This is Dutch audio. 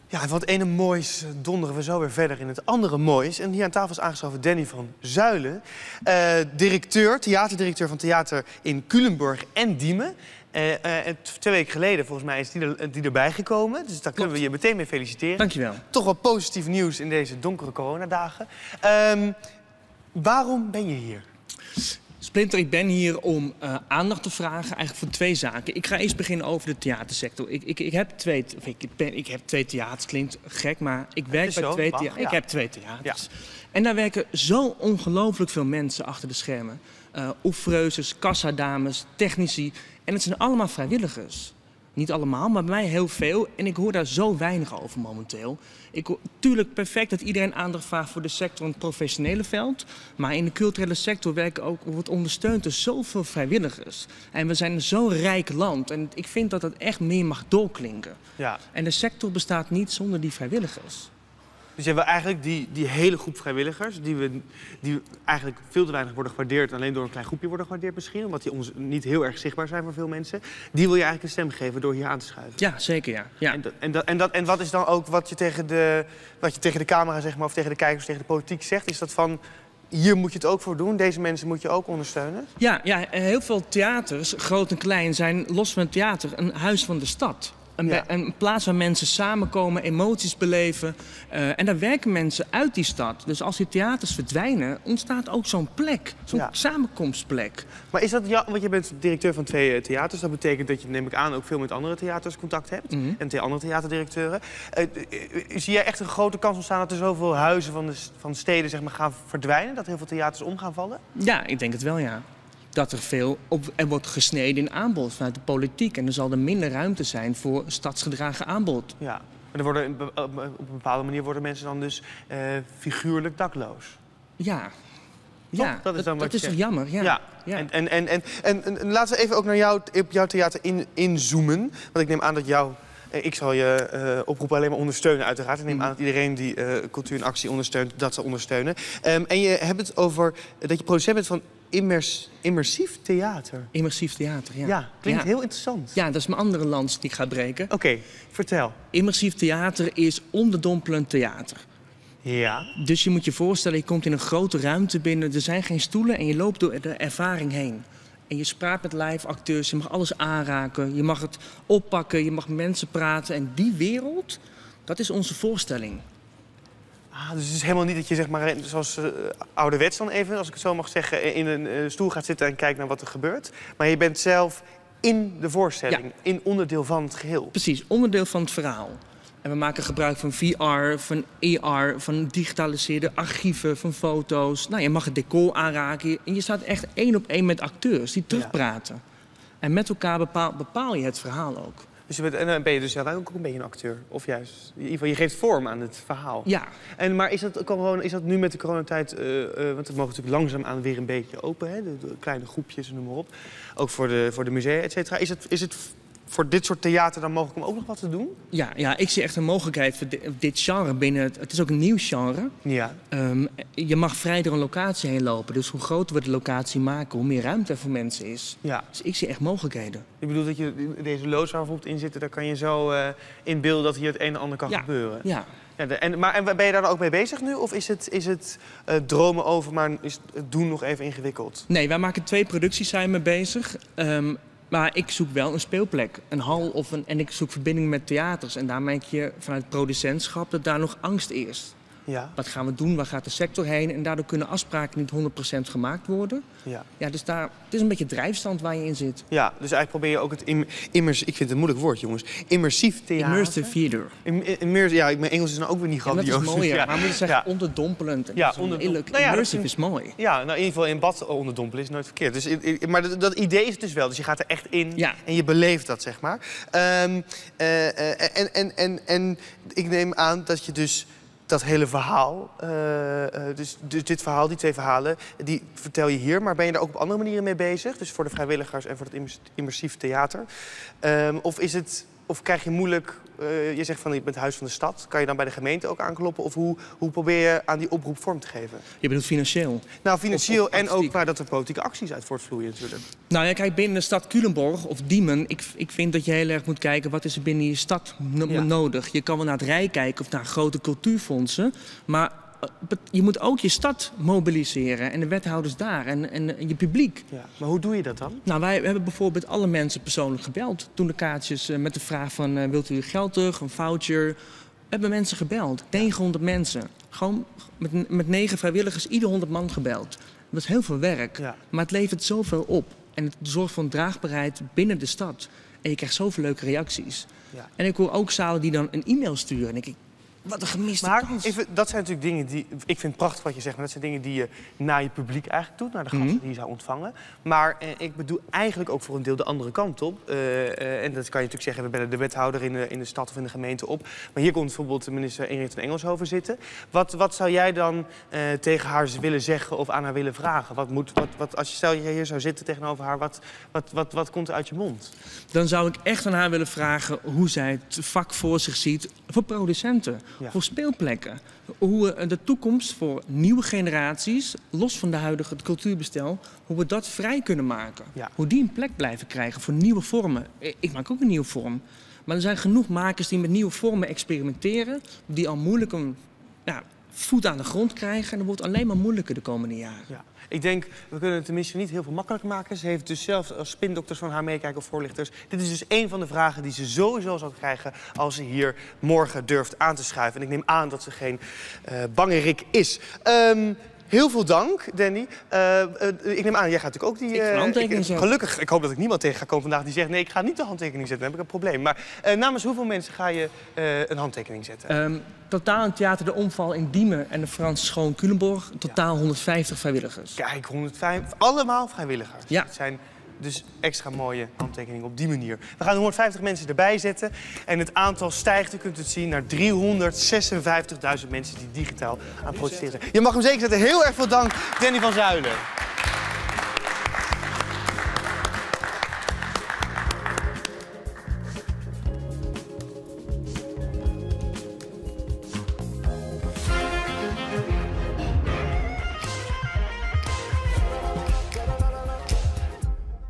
Ja, van het ene moois donderen we zo weer verder in het andere moois. En hier aan tafel is aangeschoven Danny van Zuilen. Theaterdirecteur van theater in Culemborg en Diemen. 2 weken geleden, volgens mij, is die erbij gekomen. Dus daar kunnen we je meteen mee feliciteren. Dankjewel. Toch wel positief nieuws in deze donkere coronadagen. Waarom ben je hier? Splinter, ik ben hier om aandacht te vragen eigenlijk voor 2 zaken. Ik ga eerst beginnen over de theatersector. Ik heb 2 theaters, klinkt gek, maar ik werk bij 2 theaters. Ja. Ik heb 2 theaters. Ja. En daar werken zo ongelooflijk veel mensen achter de schermen. Oefreuses, kassadames, technici. En het zijn allemaal vrijwilligers. Niet allemaal, maar bij mij heel veel. En ik hoor daar zo weinig over momenteel. Tuurlijk perfect dat iedereen aandacht vraagt voor de sector in het professionele veld. Maar in de culturele sector wordt ondersteund door zoveel vrijwilligers. En we zijn zo'n rijk land. En ik vind dat het echt meer mag doorklinken. Ja. En de sector bestaat niet zonder die vrijwilligers. Dus je hebt eigenlijk die hele groep vrijwilligers... die eigenlijk veel te weinig worden gewaardeerd... alleen door een klein groepje worden gewaardeerd misschien... omdat die ons niet heel erg zichtbaar zijn voor veel mensen. Die wil je eigenlijk een stem geven door hier aan te schuiven. Ja, zeker, ja. En wat is dan ook wat je tegen de camera, zeg maar... of tegen de kijkers, tegen de politiek zegt? Is dat van... Hier moet je het ook voor doen. Deze mensen moet je ook ondersteunen. Ja, heel veel theaters, groot en klein, zijn los van het theater een huis van de stad. Een plaats waar mensen samenkomen, emoties beleven. En daar werken mensen uit die stad. Dus als die theaters verdwijnen, ontstaat ook zo'n plek. Zo'n samenkomstplek. Maar is dat, want je bent directeur van 2 theaters. Dat betekent dat je, neem ik aan, ook veel met andere theaters contact hebt. En 2 andere theaterdirecteuren. Zie jij echt een grote kans ontstaan dat er zoveel huizen van steden, zeg maar, gaan verdwijnen? Dat heel veel theaters om gaan vallen? Ja, ik denk het wel, ja. Dat er wordt gesneden in aanbod vanuit de politiek. En er zal er minder ruimte zijn voor stadsgedragen aanbod. Ja, maar op een bepaalde manier worden mensen dan dus figuurlijk dakloos. Ja. Toch? Ja, dat is toch jammer? Ja. En laten we even ook naar jouw theater inzoomen. Want ik neem aan dat ik zal je oproep alleen maar ondersteunen, uiteraard. Ik neem aan dat iedereen die cultuur en actie ondersteunt, dat zal ondersteunen. En je hebt het over dat je producent bent van immersief theater. Immersief theater, ja. Ja, klinkt heel interessant. Ja, dat is mijn andere lans die ik ga breken. Oké, vertel. Immersief theater is onderdompelend theater. Ja. Dus je moet je voorstellen, je komt in een grote ruimte binnen. Er zijn geen stoelen en je loopt door de ervaring heen. En je praat met live acteurs, je mag alles aanraken. Je mag het oppakken, je mag met mensen praten. En die wereld, dat is onze voorstelling. Dus het is helemaal niet dat je, zeg maar, zoals ouderwets dan even, als ik het zo mag zeggen, in een stoel gaat zitten en kijkt naar wat er gebeurt. Maar je bent zelf in de voorstelling, in onderdeel van het geheel. Precies, onderdeel van het verhaal. En we maken gebruik van VR, van AR, van digitaliseerde archieven, van foto's. Nou, je mag het decor aanraken en je staat echt 1 op 1 met acteurs die terugpraten. En met elkaar bepaal je het verhaal ook. Dus dan ben je dus ook een beetje een acteur? Of juist, in ieder geval, je geeft vorm aan het verhaal. Ja. Maar is dat nu met de coronatijd, want het mogen natuurlijk langzaamaan weer een beetje open, hè? De kleine groepjes en noem maar op. Ook voor de musea, et cetera. Is het voor dit soort theater dan mogelijk om ook nog wat te doen? Ja, ik zie echt een mogelijkheid voor dit genre binnen het is ook een nieuw genre. Ja. Je mag vrij door een locatie heen lopen. Dus hoe groter we de locatie maken, hoe meer ruimte er voor mensen is. Ja. Dus ik zie echt mogelijkheden. Je bedoelt dat je deze loods waar bijvoorbeeld in zitten, daar kan je zo inbeelden dat hier het een en ander kan gebeuren? Ja. Maar ben je daar dan ook mee bezig nu? Of is het dromen over, maar is het doen nog even ingewikkeld? Nee, wij maken 2 producties zijn mee bezig. Maar ik zoek wel een speelplek, een hal en ik zoek verbinding met theaters. En daar merk je vanuit het producentschap dat daar nog angst is. Ja. Wat gaan we doen? Waar gaat de sector heen? En daardoor kunnen afspraken niet 100% gemaakt worden. Ja, dus het is een beetje drijfstand waar je in zit. Ja, dus eigenlijk probeer je ook het ik vind het een moeilijk woord, jongens. Immersief theater. Immersive theater. Mijn Engels is nou ook weer niet grandioos. Dat is mooier, maar we moeten zeggen onderdompelend. Immersive is mooi. Ja, nou in ieder geval in bad onderdompelen is nooit verkeerd. Dus, maar dat idee is het dus wel. Dus je gaat er echt in en je beleeft dat, zeg maar. En ik neem aan dat je dus dat hele verhaal, dus dit verhaal, die 2 verhalen, die vertel je hier. Maar ben je daar ook op andere manieren mee bezig? Dus voor de vrijwilligers en voor het immersief theater? Of is het Of krijg je moeilijk... je zegt van je bent huis van de stad. Kan je dan bij de gemeente ook aankloppen? Of hoe probeer je aan die oproep vorm te geven? Je bedoelt financieel? Nou, financieel en ook waar dat er politieke acties uit voortvloeien natuurlijk. Nou ja, kijk, binnen de stad Culemborg of Diemen... Ik vind dat je heel erg moet kijken wat is er binnen je stad nodig. Je kan wel naar het Rijk kijken of naar grote cultuurfondsen. Maar je moet ook je stad mobiliseren en de wethouders daar en je publiek. Ja, maar hoe doe je dat dan? Nou, wij hebben bijvoorbeeld alle mensen persoonlijk gebeld. Toen de kaartjes met de vraag van wilt u uw geld terug, een voucher. We hebben mensen gebeld, 900 mensen. Gewoon met 9 vrijwilligers, ieder 100 man gebeld. Dat is heel veel werk, maar het levert zoveel op. En het zorgt voor een draagbaarheid binnen de stad. En je krijgt zoveel leuke reacties. Ja. En ik hoor ook zalen die dan een e-mail sturen. En ik wat een gemiste kans. Even, dat zijn natuurlijk dingen die... Ik vind het prachtig wat je zegt, maar dat zijn dingen die je naar je publiek eigenlijk doet. Naar de gasten die je zou ontvangen. Maar ik bedoel eigenlijk ook voor een deel de andere kant op. En dat kan je natuurlijk zeggen, we bellen de wethouder in de stad of in de gemeente op. Maar hier komt bijvoorbeeld de minister Ingrid van Engelshoven zitten. Wat zou jij dan tegen haar willen zeggen of aan haar willen vragen? Als je stel je hier zou zitten tegenover haar, wat komt er uit je mond? Dan zou ik echt aan haar willen vragen hoe zij het vak voor zich ziet voor producenten. Ja. Voor speelplekken. Hoe we de toekomst voor nieuwe generaties, los van de huidige cultuurbestel, hoe we dat vrij kunnen maken. Ja. Hoe die een plek blijven krijgen voor nieuwe vormen. Ik maak ook een nieuwe vorm. Maar er zijn genoeg makers die met nieuwe vormen experimenteren, die al moeilijk een voet aan de grond krijgen. En dat wordt alleen maar moeilijker de komende jaren. Ja. Ik denk, we kunnen het tenminste niet heel veel makkelijker maken. Ze heeft dus zelf als spindokters van haar meekijken of voorlichters. Dit is dus een van de vragen die ze sowieso zal krijgen als ze hier morgen durft aan te schuiven. En ik neem aan dat ze geen bangerik is. Heel veel dank, Danny. Ik neem aan, jij gaat natuurlijk ook die... handtekening zetten. Gelukkig, ik hoop dat ik niemand tegen ga komen vandaag die zegt... nee, ik ga niet de handtekening zetten, dan heb ik een probleem. Maar namens hoeveel mensen ga je een handtekening zetten? Totaal in Theater de Omval in Diemen en de Franse School in Culemborg. Totaal 150 vrijwilligers. Kijk, 150, allemaal vrijwilligers. Ja. Het zijn dus extra mooie handtekeningen op die manier. We gaan 150 mensen erbij zetten. En het aantal stijgt, u kunt het zien, naar 356.000 mensen die digitaal aan het protesteren zijn. Je mag hem zeker zetten. Heel erg veel dank, Danny van Zuilen.